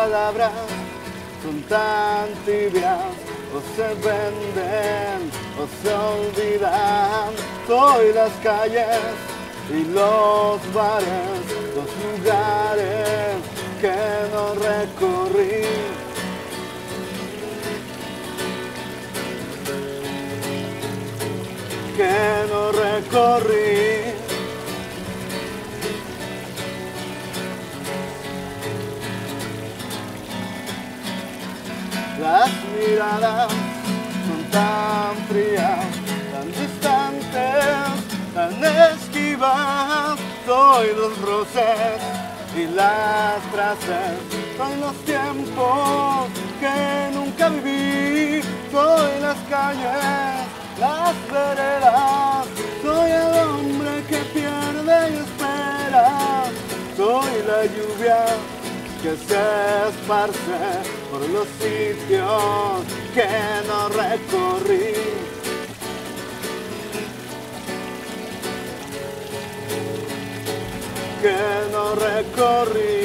palabras son tan tibias, o se venden o se olvidan. Soy las calles y los bares, los lugares que no recorrí. Que no recorrí. Las miradas son tan frías, tan distantes, tan esquivas. Soy los roces y las frases, son los tiempos que nunca viví. Soy las calles, las veredas, soy el hombre que pierde y espera. Soy la lluvia que se esparce por los sitios que no recorrí. Que no recorrí.